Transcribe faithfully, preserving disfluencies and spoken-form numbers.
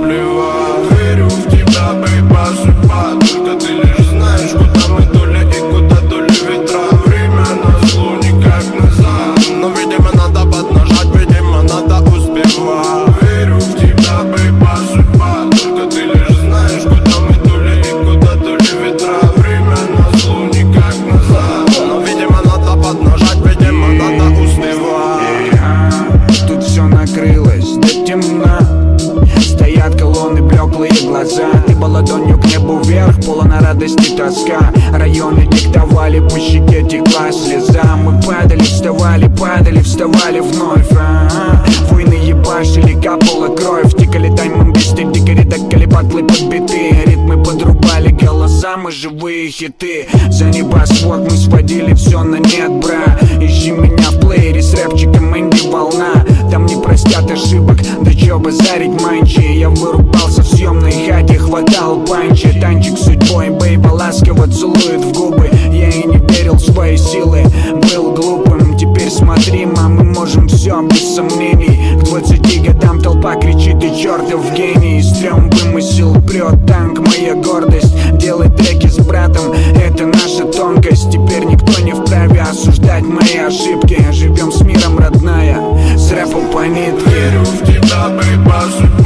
плевать. Верю в тебя, бейба, судьба, только ты лишь знаешь, куда мы дули и куда дули ветра. Время назло, никак назад, но видимо надо поднажать, видимо надо успевать. Верю в тебя, бейба, судьба, только ты лишь знаешь, куда мы дули и куда дули ветра. Время назло, никак назад, но видимо надо поднажать, видимо надо успевать. Тут все накрылось до темна, стоят колонны, блеклые глаза. Ты была ладонью к небу вверх, полна радости тоска. Районы диктовали, по щеке текла слеза. Мы падали, вставали, падали, вставали вновь. А-а-а. Войны ебашили, капала кровь. Тикали таймбомбисты, дикари докали батлы подбитые. Ритмы подрубали голоса, мы живые хиты. За небосвод мы сводили все на нет, бра. Ищи меня в плеере с рэпчиком Энди Волна. Там не простят ошибок, да чё базарить манчи. Я вырубался в съемной хате, хватал панчи. Танчик с судьбой, бейба ласково целует в губы. Я и не верил в свои силы, был глупым. Теперь смотри, мам, мы можем все без сомнений. К двадцати годам толпа кричит, ты чертов гений. Стрём вымысел, прет танк, моя гордость. Делай треки с братом, это наша тонкость. Теперь никто не вправе осуждать мои ошибки. Живем с миром, родная, с рэпом по нитке. Верю в тебя, бейба,